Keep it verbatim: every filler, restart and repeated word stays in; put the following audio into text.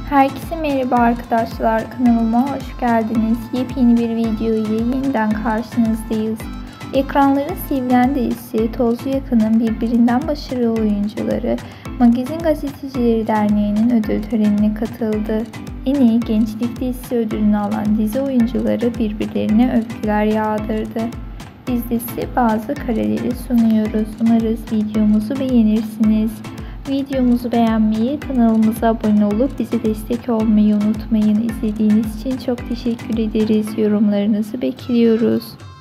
Herkese merhaba arkadaşlar, kanalıma hoş geldiniz. Yepyeni bir video ile yeniden karşınızdayız. Ekranların sevilen dizisi Tozlu Yakın'ın birbirinden başarılı oyuncuları Magazin Gazetecileri Derneği'nin ödül törenine katıldı. En iyi gençlik dizisi ödülünü alan dizi oyuncuları birbirlerine övgüler yağdırdı. Biz de size bazı kareleri sunuyoruz. Umarız videomuzu beğenirsiniz. Videomuzu beğenmeyi, kanalımıza abone olup bize destek olmayı unutmayın. İzlediğiniz için çok teşekkür ederiz. Yorumlarınızı bekliyoruz.